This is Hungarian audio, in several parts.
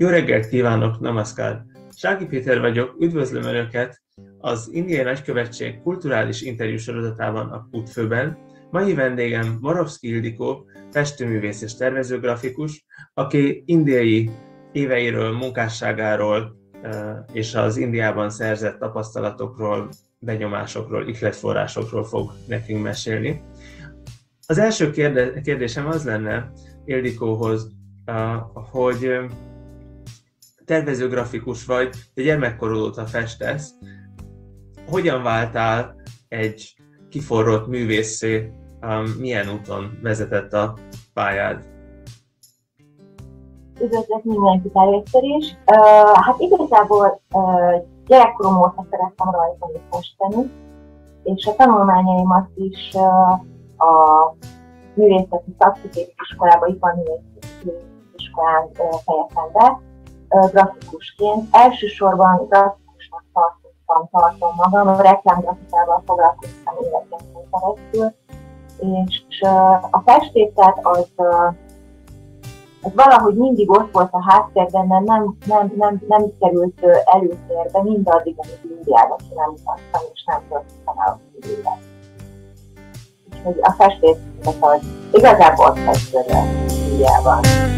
Jó reggelt kívánok, namaskar! Sagi Péter vagyok, üdvözlöm Önöket az Indiai Nagykövetség kulturális interjú sorozatában a Kutfóban. Mai vendégem Morovszki Ildiko, festőművész és tervezőgrafikus, aki indiai éveiről, munkásságáról és az Indiában szerzett tapasztalatokról, benyomásokról, ihletforrásokról fog nekünk mesélni. Az első kérdésem az lenne Ildikóhoz, hogy tervezőgrafikus vagy, de gyermekkorod óta festesz. Hogyan váltál egy kiforrott művésszé, milyen úton vezetett a pályád? Üdvözlök mindenkit először is. Hát igazából gyerekkorom óta szerettem rajzolni, festeni, és a tanulmányaimat is a művészeti szakközépiskolában, iparművészeti iskolán fejeztem be, grafikusként. Elsősorban grafikusnak tartom magam, a reklámgrafikával foglalkoztam életemben keresztül, és a festészet az valahogy mindig ott volt a háttérben, mert nem került előtérbe mindaddig, amíg Indiában nem mutattam, és nem töltöttem el a szívület. Úgyhogy a festészet az igazából kezdődött Indiában.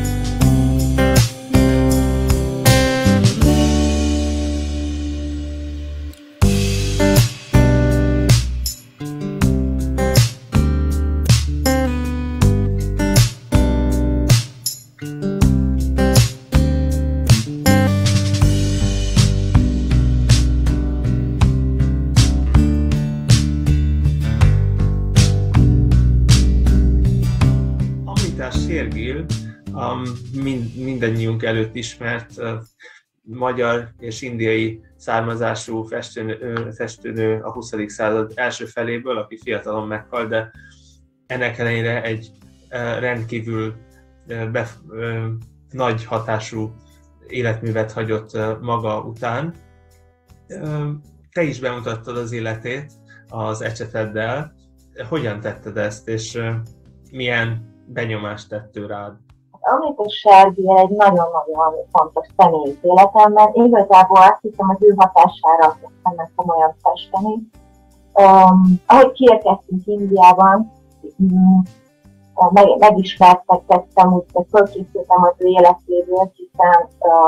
Mindannyiunk előtt ismert magyar és indiai származású festőnő a 20. század első feléből, aki fiatalon meghalt, de ennek ellenére egy rendkívül nagy hatású életművet hagyott maga után. Te is bemutattad az életét az ecseteddel. Hogyan tetted ezt, és milyen benyomást tett ő rád? Amit a Sagi egy nagyon-nagyon fontos személy életemben, igazából azt hiszem az ő hatására kezdtem meg komolyan festeni. Ahogy kiérkeztünk Indiában, megismertettem, úgy fölkészültem az ő életéből, hiszen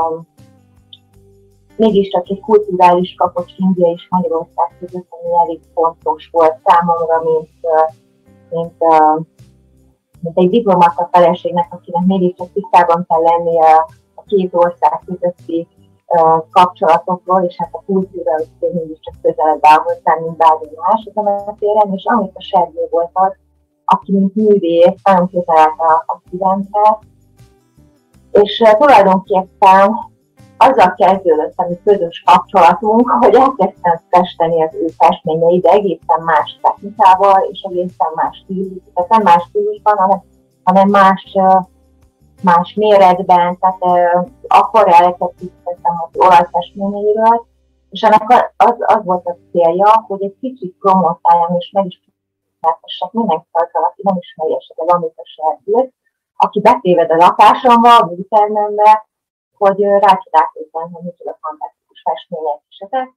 mégiscsak egy kulturális kapocs India és Magyarország között, ami elég fontos volt számomra, mint egy diplomata feleségnek, akinek mégiscsak tisztában kell lennie a két ország közötti kapcsolatokról, és hát a kultúra mégiscsak közelebb áll hozzá, mint bármi más ezen a téren, és amit a Sagi volt az, aki mint művész nagyon közel állt a szívemhez, és tulajdonképpen azzal kezdődött a mi közös kapcsolatunk, hogy elkezdtem festeni az ő festményeit, de egészen más technikával, és egészen más stílusban, tehát nem más stílusban, hanem más méretben, tehát akvarelleket készítettem az olajfestményeiről, és ennek az volt a célja, hogy egy kicsit promotáljam, és meg is ismertessek mindenkit azzal, aki nem ismeri esetleg amit a Sagit, aki betéved a lakásomba, a műtermembe, hogy rácsodálkozzon, hogy micsoda fantasztikus festmények is ezek.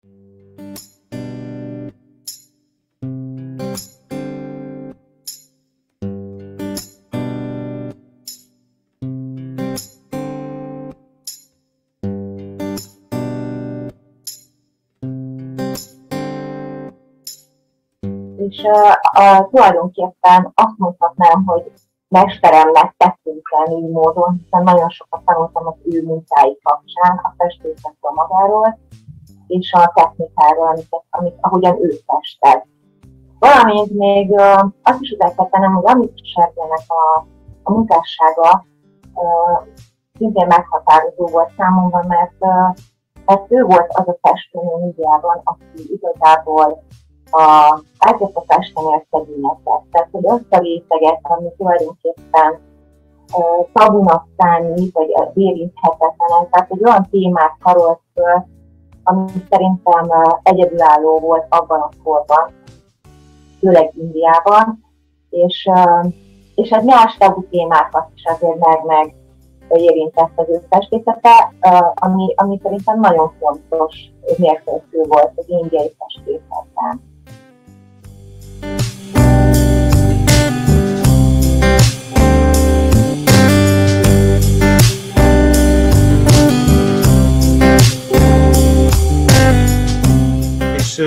És tulajdonképpen azt mondhatnám, hogy mesteremnek tettünk lenni így módon, hiszen nagyon sokat tanultam az ő munkái kapcsán, a festészetről magáról, és a technikáról, ahogyan ő festett. Valamint még azt is hozzá kell tennem, hogy amit Saginek a munkássága szintén meghatározó volt számomra, mert ő volt az a festőnő Indiában, aki igazából elkezdte festeni a szegényeket. Tehát, hogy azt a réteget, ami tulajdonképpen tabunak számít, vagy érinthetetlenek, tehát egy olyan témát karolt föl, ami szerintem egyedülálló volt abban a korban, főleg Indiában, és hát más tabu témákat is azért érintett az ő festészete, ami szerintem nagyon fontos mérföldkő volt az indiai festészetben. És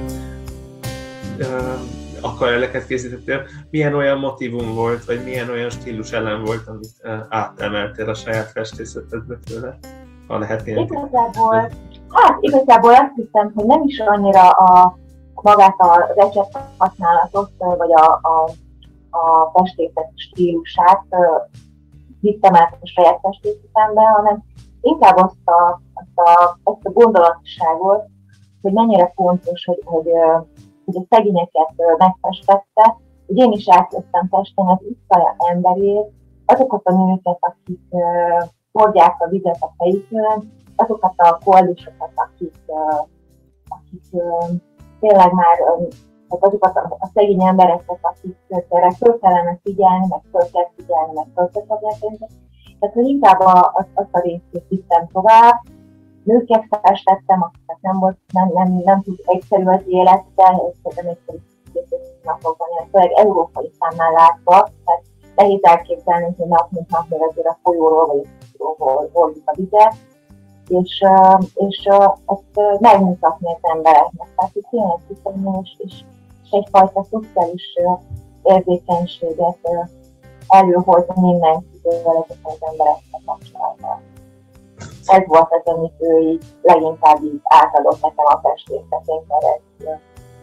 akvarelleket készítettél, milyen olyan motívum volt, vagy milyen olyan stílus elem volt, amit átemeltél a saját festészetedbe tőle, ha lehet ilyen? Igazából azt hiszem, hogy nem is annyira magát az ecset használatot, vagy a festészet stílusát vittem át a saját festészetembe, hanem inkább azt a gondolatosságot, hogy mennyire fontos, hogy a szegényeket megfestette, hogy én is elkezdtem festeni az utca emberét, azokat a nőket, akik hordják a vizet a fejükön, azokat a koldusokat, akik tényleg már azokat a szegény embereket, akikre föl kellene figyelni, meg föl kell figyelni, meg föl kell figyelni. Tehát, hogy inkább azt a részét vittem tovább. Nőket festettem, akiket nem tud egyszerű az élet, de szerintem egyszerű napokban, főleg európai szemmel látva, tehát nehéz elképzelni, hogy nap mint nap azért a folyóról vagy a folyóról hordjuk a vizet, és ezt megmutatni az embereknek. Tehát, hogy tényleg hiszem, és egyfajta szociális érzékenységet előhozni mindenkitől ezeket az emberekkel kapcsolatban. Ez volt az, amit ő így leginkább így átadott nekem a festészetén keresztül.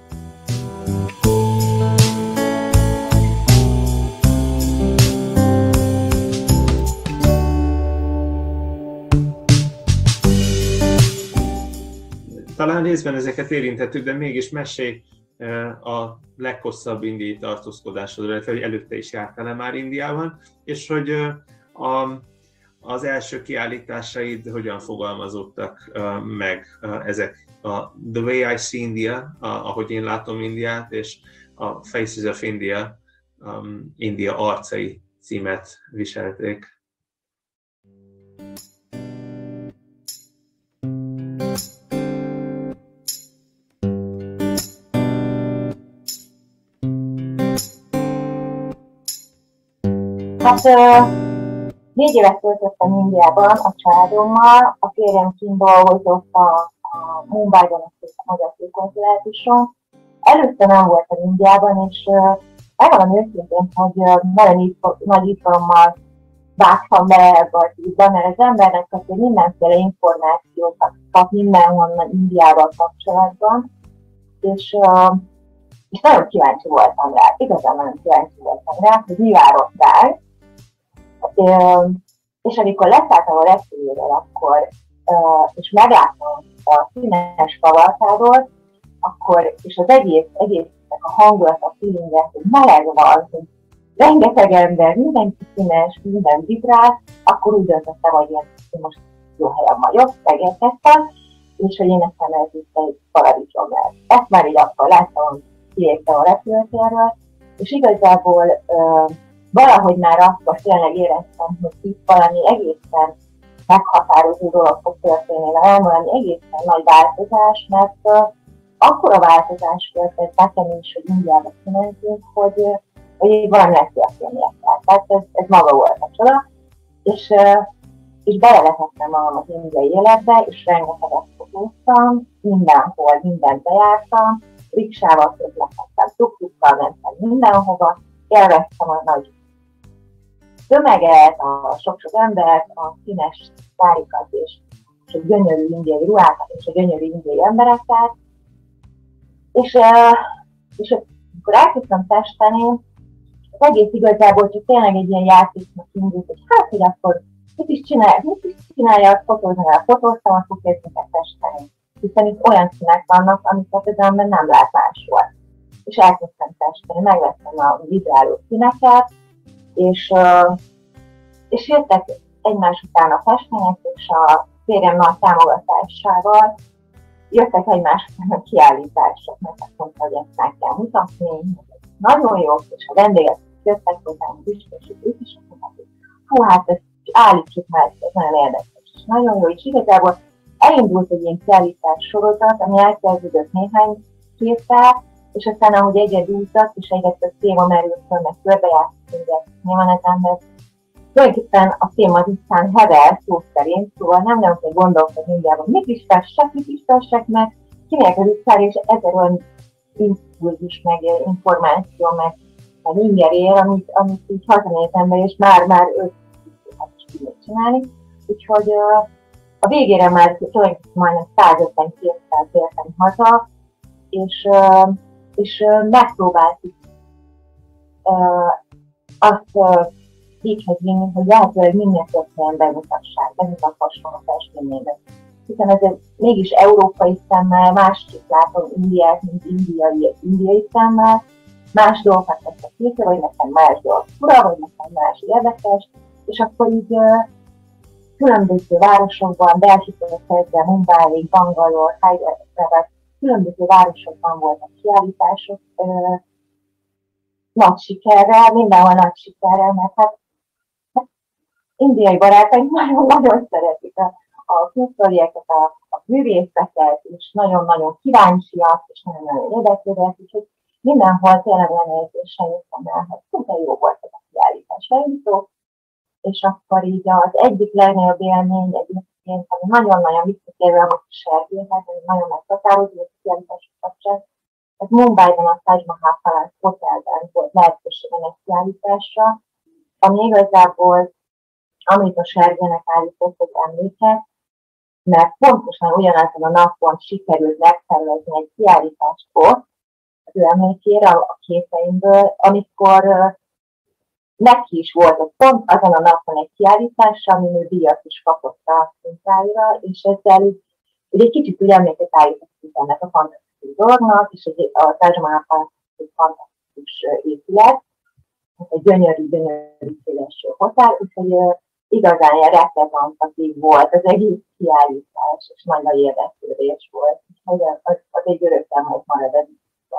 Talán részben ezeket érintettük, de mégis mesélj a leghosszabb indiai tartózkodásodról, illetve hogy előtte is jártál már Indiában, és hogy az első kiállításaid hogyan fogalmazódtak meg ezek a The Way I See India, ahogy én látom Indiát, és a Faces of India, India arcai címet viselték. Hát 4 évet töltöttem Indiában a családommal, a férjem kint dolgozott a Mumbaiban, a magyar konzulátuson. Előtte nem voltam Indiában, és megmondom őszintén, hogy nagyon nagy izgalommal vágtam be ebbe az ügybe, mert az embernek azért mindenféle információkat kap mindenhonnan Indiával kapcsolatban, és nagyon kíváncsi voltam rá, igazán nagyon kíváncsi voltam rá, hogy mi várott rá. És amikor leszálltam a repülőről, és megláttam a színes kavalkádot, és az egész a hangulat, a feelinget, hogy meleg van, hogy rengeteg ember, mindenki színes, minden vibrál, akkor úgy döntöttem, hogy én most jó helyen vagyok, megérkeztem, és hogy én nekem ez itt egy paradicsom lesz. Ezt már így akkor láttam, kiléptem a repülőtérről, és igazából valahogy már akkor tényleg éreztem, hogy itt valami egészen meghatározó dolog fog történni velem, valami egészen nagy változás, mert akkora változás volt ez nekem is, hogy Indiába kimentünk, hogy valami legtörténnie kell. Tehát ez maga volt a csoda, és belevetettem magam az indiai életbe, és rengeteget fotóztam, mindenhol, mindent bejártam, riksával közlekedtem, tuk-tukkal mentem mindenhova, élveztem a nagy tömeget, a sok-sok embert, a színes szárikat és a gyönyörű indiai ruhákat és a gyönyörű indiai embereket. És amikor elkezdtem festeni, az egész igazából csak tényleg egy ilyen játéknak indult, hogy hogy akkor mit is csinálja, fotóztam, akkor kezdjük el festeni. Hiszen itt olyan színek vannak, amiket az ember nem lát máshol. És elkezdtem festeni, megvettem a vibráló színeket, és jöttek egymás után a festmények, és a férjem nagy támogatásával jöttek egymás után a kiállítások, mert azt mondta, hogy ezt meg kell mutatni, nagyon jó, és a vendégek jöttek hozzám, és ők is azt mondták, hogy hát állítsuk már, ez nagyon érdekes, és nagyon jó, és igazából elindult egy ilyen kiállítás sorozat, ami elkezdődött néhány héttel, és aztán ahogy egyre dúltak, és egyre több téma merült föl, meg körbejátszunk némanetemben, tulajdonképpen a téma aztán hever szó szerint, szóval nem nagyon kell gondolkodni Indiában, mit is fessek, meg kinek az utcára, és ezer olyan impulzus, meg információ, meg inger ér, amit így hazanéz ember, és már őt is tudja csinálni. Úgyhogy a végére már tulajdonképpen majdnem 152-szer tértem haza, és megpróbáltuk azt így vinni, hogy lehetőleg minél több helyen bemutathasson a festményébe. Hiszen ez mégis európai szemmel, másképp látom Indiát, mint indiai szemmel, más dolgokat teszek készre, vagy nekem más dolog fura, vagy nekem más érdekes, és akkor így különböző városokban, Delhitől kezdve Mumbai, Bangalore, Hyderabad, különböző városokban voltak kiállítások nagy sikerrel, mindenhol nagy sikerrel, mert hát indiai barátaink nagyon-nagyon szeretik a külföldieket, a művészeket, és nagyon-nagyon kíváncsiak, és nagyon-nagyon érdeklődnek, úgyhogy mindenhol tényleg olyan érzéssel jöttem el, hogy szinte jó volt ez a kiállítás elindító, és akkor így az egyik legnagyobb élmény egyébként, ami nagyon-nagyon visszatérve a Sergéhez, ami nagyon meghatározó a kiállítások kapcsán, ez Mumbaiban a Taj Mahal hotelben volt lehetőségen egy kiállításra, ami igazából, amit a Sergének állított, hogy emléket, mert pontosan ugyanazon a napon sikerült megszervezni egy kiállítást ott, az ő emlékére, a képeimből, amikor neki is volt pont azon a napon egy kiállítása, amin ő díjat is kapott a munkáira, és ezzel egy kicsit úgy emléket állítottuk ennek a fantasztikus dolognak, és a Taj Mahal egy fantasztikus épület, egy gyönyörű széles hotel, úgyhogy igazán ilyen reprezentatív volt az egész kiállítás, és nagy érdeklődés volt. Úgyhogy az egy örökkel majd marad ez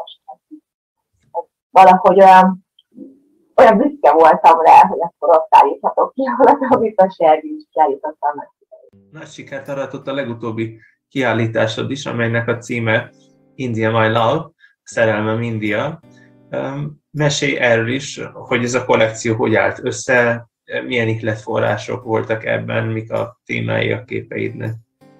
valahogy olyan büszke voltam rá, hogy akkor ott állíthatok ki, amit a Sergi is kiállítottam meg. Nagy sikert aratott a legutóbbi kiállításod is, amelynek a címe India My Love, Szerelmem India. Mesélj erről is, hogy ez a kollekció hogy állt össze, milyen ihletforrások voltak ebben, mik a témái a képeidnek.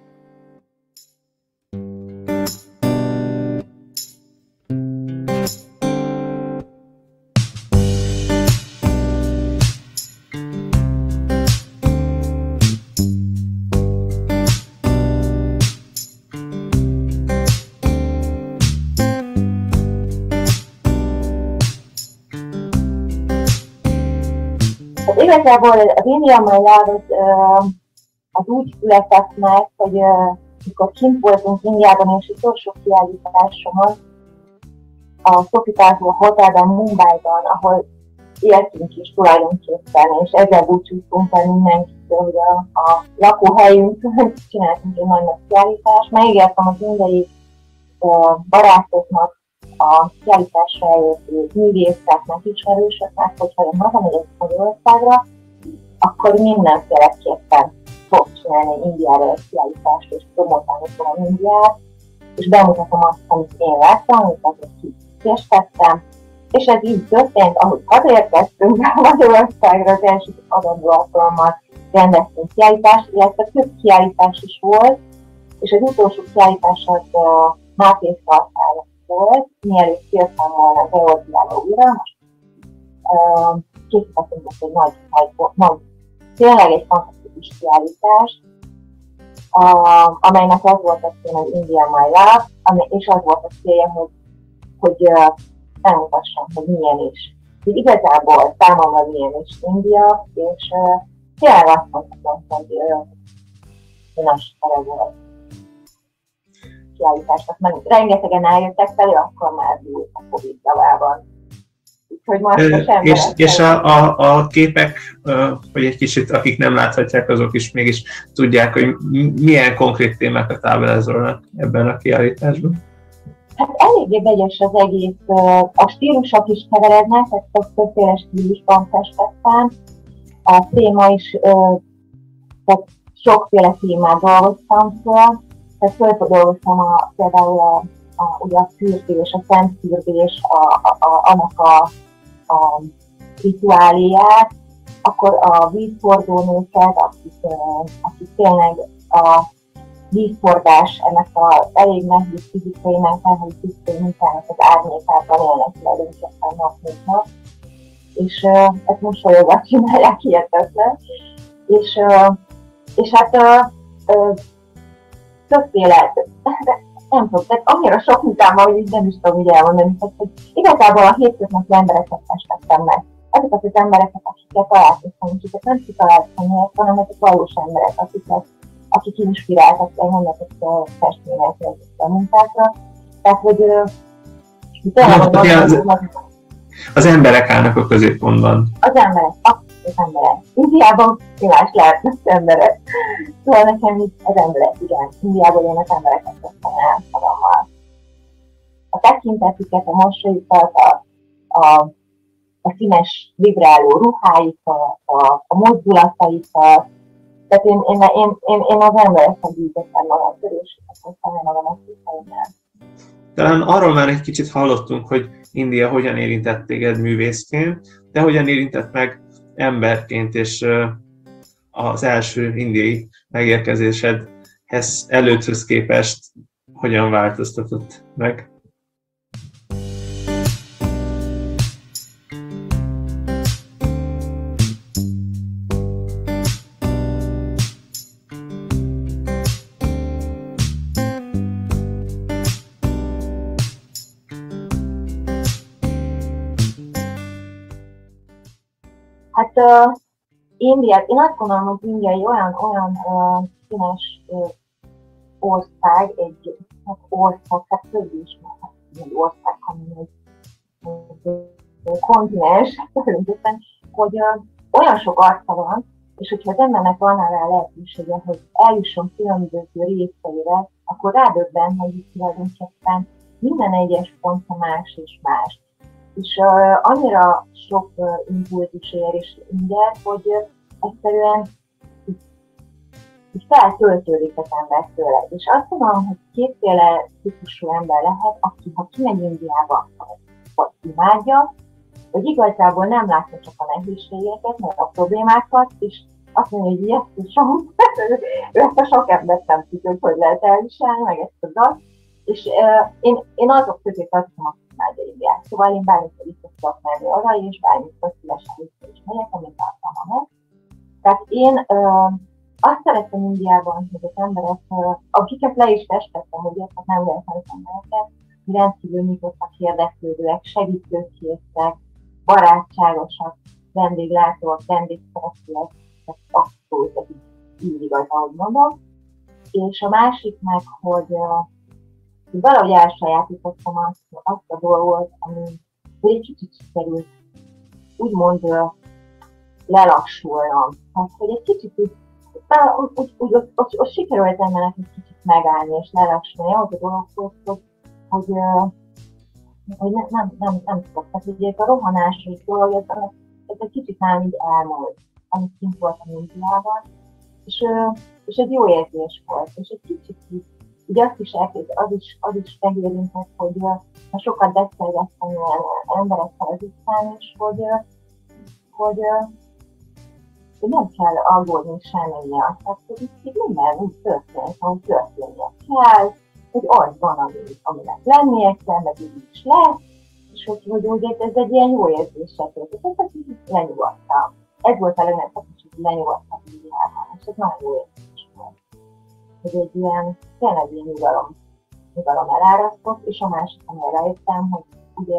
Igazából az India My Love az úgy született meg, hogy mikor kint voltunk Indiában, és utolsó kiállításomon a Sofitel Hotelben, Mumbaiban, ahol éltünk is tulajdonképpen, és ezzel búcsúztunk el mindenkitől, hogy a lakóhelyünkön csináltunk egy nagy kiállítást. Megígértem az indiai barátoknak, a kiállításra eljöttő művészeknek, ismerősöknek, hogyha én hazamegyek Magyarországra, akkor mindenféleképpen fog csinálni Indiára egy kiállítást, és promotálni fogom Indiát, és bemutatom azt, amit én láttam, amit azért kikészítettem, és ez így történt, ahogy hazaérkeztünk Magyarországra, az első adandó alkalommal rendeztünk kiállítást, illetve több kiállítás is volt, és az utolsó kiállítás az Máté Szaltára volt, mielőtt jöttem volna Georgiába újra, most készítettünk egy nagy, tényleg egy fantasztikus kiállítást, amelynek az volt a cím, hogy India My Love, és az volt a célja, hogy elmutassam, hogy milyen is. Így igazából számomra milyen is India, és tényleg azt mondhatom, hogy nagy sikere volt kiállításnak, mert rengetegen eljöttek felé, akkor már volt a Covid javában. Úgyhogy most és a képek, hogy egy kicsit, akik nem láthatják, azok is mégis tudják, hogy milyen konkrét témákat ábrázolnak ebben a kiállításban? Hát eléggé vegyes az egész, a stílusok is keverednek, ezt többféle stílusban festettem. a téma is, tehát sokféle témát dolgoztam föl, tehát földolgoztam például ugye a fürdés, a szentfürdés, annak a rituáliát, akkor a vízfordónőket, akik tényleg a vízfordás, ennek az elég nehéz fizikai, mentális fizikai munkának az árnyékában élnek tulajdonképpen nap mint nap. És ezt mosolyogat csinálják hihetetlen. És hát többféle, nem tudom, tehát annyira sok munkám van, hogy így nem is tudom így elmondani. Tehát, hogy igazából a hétköznapi embereket festettem meg. Azokat az embereket, akikkel találkoztam, és ezek nem kitaláltam, hanem ezek valós emberek, akik inspiráltak engem a festményekre, a munkákra. Tehát, hogy az emberek állnak a középpontban. Az emberek. Indiában más lehetnek az emberek. Szóval nekem itt az emberek, igen. Indiában én az embereket tettem el magammal. A tekintetüket, a mosolyukat, a színes, vibráló ruháikat, a mozdulataikat. Tehát én az emberekkel gyűjtöttem magam körül, és aztán magamat el. Talán arról már egy kicsit hallottunk, hogy India hogyan érintett téged művészként, de hogyan érintett meg emberként, és az első indiai megérkezésedhez előtthöz képest hogyan változtatott meg? Hát Indiát, én azt gondolom, hogy India egy olyan színes ország, egy tehát több is, egy ország, hanem egy kontinens, hogy olyan sok arca van, és hogyha az embernek van rá lehetősége, hogy eljusson különböző részeire, akkor rádöbben, hogy itt tulajdonképpen minden egyes pontja más és más. És annyira sok impulzus ér és inger, hogy egyszerűen így feltöltődik az ember tőle. És azt mondom, hogy kétféle típusú ember lehet, aki ha kimegy Indiába, vagy imádja, hogy igazából nem látja csak a nehézségeket, meg a problémákat, és azt mondja, hogy jesszusom, ő ezt a sok embert nem tudja, hogy lehet elviselni, meg ezt a dalt. És én azok közé tartom, akik imádja Indiát. Szóval én bármikor vissza tudok menni oda, és bármikor szívesen vissza is megyek, amit tartalma meg. Tehát én azt szeretem Indiában, hogy az emberek, akiket le is festettem, ugye, tehát nem lehetnek embereket, rendkívül nyitottak, érdeklődőek, segítőkészek, barátságosak, vendéglátóak, vendégszeretőek, tehát abszolút, ez így igaz, ahogy mondom. És a másik meg, hogy valahogy elsajátítottam azt a dolgot, ami egy kicsit sikerült úgymond lelassulnom. Tehát, hogy egy kicsit úgy sikerült ennek egy kicsit megállni és lelassulni. Az a dologhoz, hogy nem tudok. Tehát, hogy ez a rohanásos dolog, ez egy kicsit már így elmúlt, amit kint voltam Indiában. És egy jó érzés volt. És egy kicsit így azt is az is megérintett, hogy sokat beszélgettem ilyen emberekkel az utcán is, hogy nem kell aggódni semmi miatt. Tehát, hogy itt minden úgy történik, ahogy történnie kell, hogy az van, aminek lennie kell, meg így is lesz, és hogy ez egy ilyen jó érzésre történt. Ez így lenyugodtam. Ez volt a legnagyobb, hogy lenyugodtam Indiában, és ez nagyon jó érzés volt. Hogy egy ilyen, tényleg ilyen nyugalom elárasztott, és a másik, amire rájöttem, hogy ugye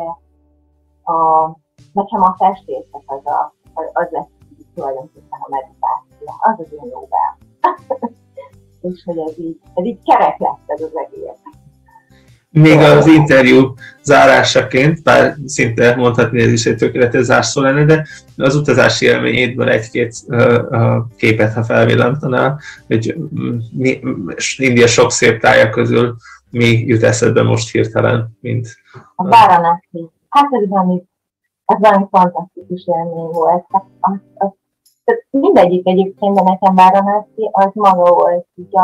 nekem a festészet az lesz tulajdonképpen a meditáció, az az én jogám. És hogy ez így kerek lesz ez az egész. Még az interjú zárásaként, bár szinte mondhatni, ez is egy tökéletes zárszó lenne, de az utazási élményétből egy-két képet, ha felvillantanál, hogy India sok szép tája közül mi jut eszedbe most hirtelen, mint... A Varanasi. Hát ez valami fantasztikus élmény volt. Tehát mindegyik egyébként, de nekem Váranászi, az maga volt így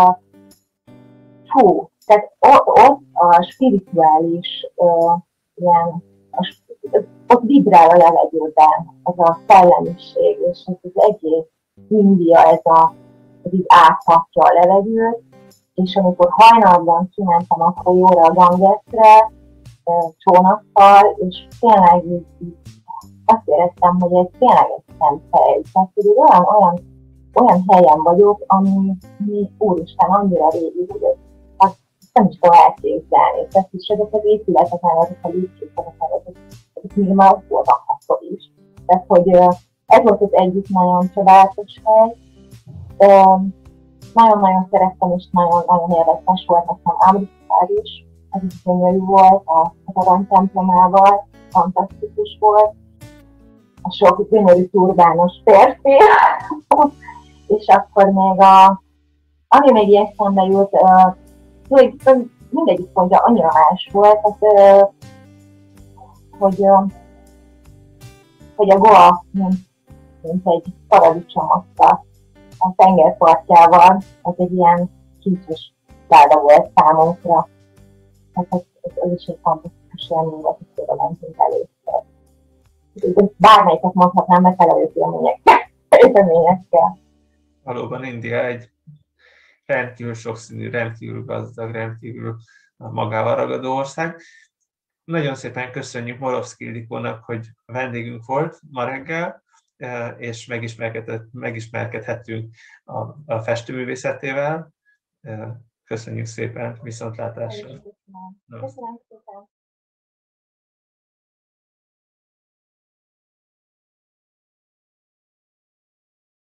tehát ott a spirituális ilyen, ott vibrál a levegőben ez a szellemiség, és az egész India, ez így áthatja a levegőt, és amikor hajnalban kimentem a folyóra, a Gangesre, csónakkal, és tényleg így azt éreztem, hogy ez tényleg egy szent hely. Tehát, hogy olyan helyen vagyok, ami úristen annyira régi, hogy azt nem is tudom elképzelni. Tehát, és ezek az épületek, ezek a lépcsők, ezek még már ott voltak akkor is. Tehát, hogy ez volt az egyik nagyon csodálatos hely. Nagyon-nagyon szerettem, és nagyon-nagyon érdekes volt nekem Amritsar is. Ez is gyönyörű volt, az aranytemplomával, fantasztikus volt. A sok gyönyörű turbános férfi. És akkor még ami még ilyen eszembe jut, mindegyik pontja annyira más volt, hogy a Goa, mint egy paradicsomot a tengerpartjával, az egy ilyen kicsis láda volt számunkra. Tehát ez is egy fantasztikus élmény, hogy oda mentünk először. Bármelyiket mondhatnám, mert tele élményekkel. Valóban India egy rendkívül sokszínű, rendkívül gazdag, rendkívül magával ragadó ország. Nagyon szépen köszönjük Morovszki Ildikónak, hogy vendégünk volt ma reggel, és megismerkedhettünk a festőművészetével. Köszönjük szépen, viszontlátásra! Köszönöm.